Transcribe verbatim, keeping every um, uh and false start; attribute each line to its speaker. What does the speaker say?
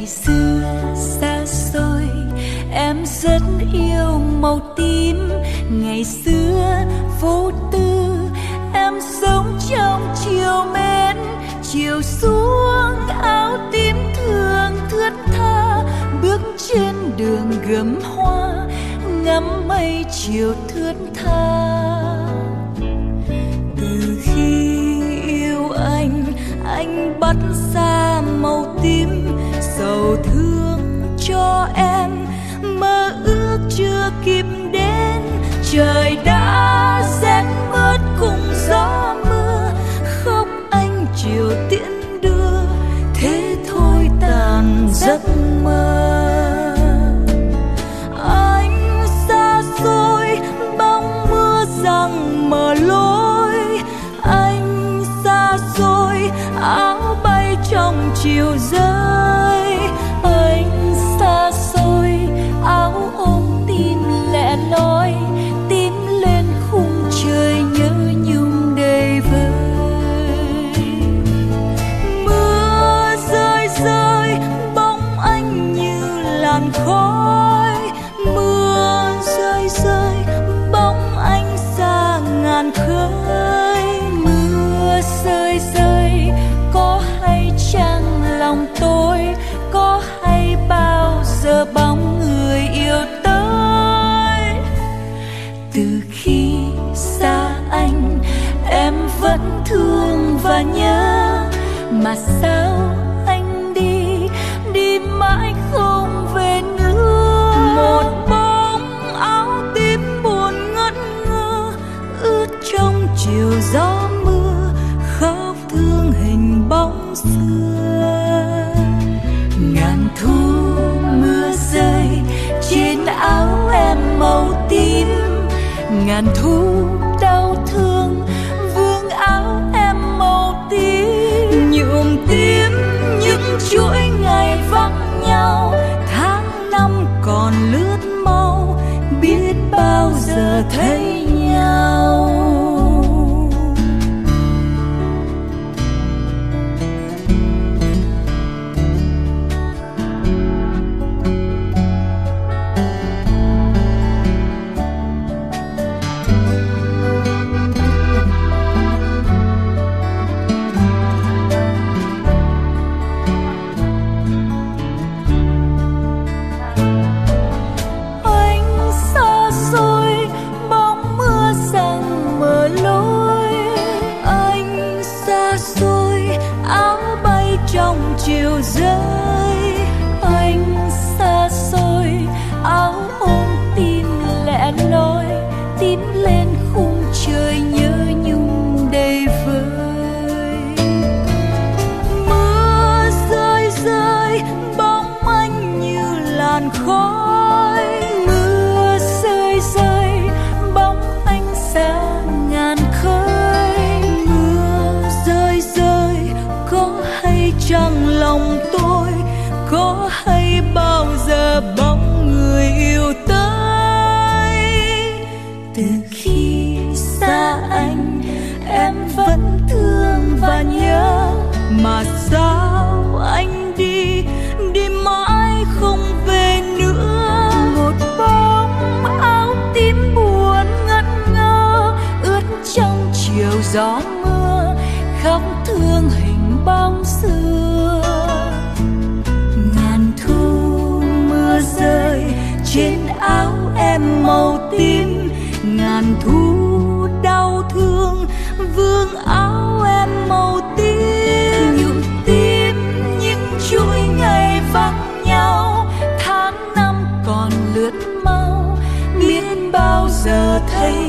Speaker 1: xưa xa xôi em rất yêu màu tím. Ngày xưa vô tư em sống trong chiều mến, chiều xuống áo tím thường thướt tha, bước trên đường gấm hoa ngắm mây chiều thướt tha. Từ khi yêu anh, anh bắt xa màu tím, sầu thương cho em mơ ước chưa kịp đến. Trời đã rét mướt cùng gió mưa, khóc anh chiều tiễn đưa, thế thôi tàn giấc mơ. Anh xa xôi bóng mưa rằng mở lối, anh xa xôi áo bay trong chiều rơi. Anh xa xôi áo ôm tim lẻ loi, tím lên khung trời nhớ nhung đầy vơi. Mưa rơi rơi bóng anh như làn khói, mưa rơi rơi bóng anh xa ngàn khơi. Mưa rơi rơi có hay chăng lòng tôi, có hay bao giờ bóng người yêu tới. Từ khi xa anh em vẫn thương và nhớ, mà sao anh đi đi mãi không về nữa. Một bóng áo tím buồn ngất ngơ ướt trong chiều gió mưa, khóc thương hình bóng xưa. Ngàn thu mưa rơi trên áo em màu tím, ngàn thu đau thương vương áo em màu tím. Nhuộm tím những chuỗi ngày vắng nhau, tháng năm còn lướt mau, biết bao giờ thấy nhau. Chiều rơi anh xa xôi áo ôm tim lẻ loi, tím lên khung trời nhớ nhung đầy vơi. Mưa rơi rơi bóng anh như làn khói, mưa rơi rơi bóng anh xa ngàn khơi. Mưa rơi rơi có hay chăng lòng tôi, có hay bao giờ bóng người yêu tới. Từ khi xa anh em vẫn thương và nhớ, mà sao anh đi đi mãi không về nữa. Một bóng áo tím buồn ngất ngơ ướt trong chiều gió mưa, khóc thương hình bóng xưa. Ngàn thu mưa rơi trên áo em màu tím, ngàn thu đau thương vương áo em màu tím. Nhuộm tím những chuỗi ngày vắng nhau, tháng năm còn lướt mau, biết bao giờ thấy